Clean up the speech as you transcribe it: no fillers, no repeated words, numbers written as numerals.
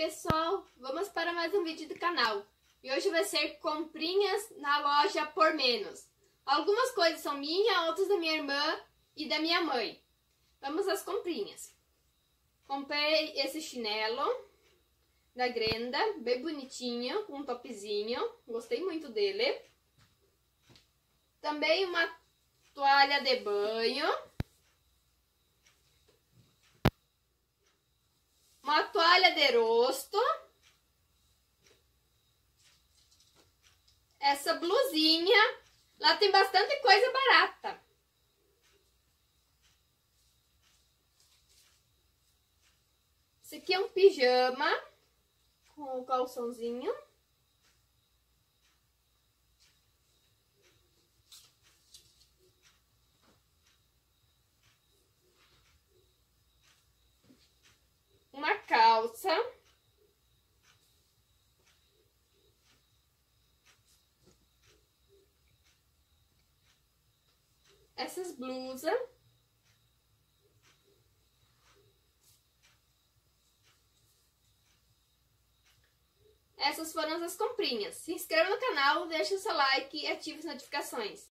pessoal, vamos para mais um vídeo do canal. E hoje vai ser comprinhas na loja Por Menos. Algumas coisas são minhas, outras da minha irmã e da minha mãe. Vamos às comprinhas. Comprei esse chinelo da Grenda, bem bonitinho, com um topzinho. Gostei muito dele. Também uma toalha de banho. Uma toalha de rosto. Essa blusinha. Lá tem bastante coisa barata. Esse aqui é um pijama com o calçãozinho. Uma calça. Essas blusas. Essas foram as comprinhas. Se inscreva no canal, deixe o seu like e ative as notificações.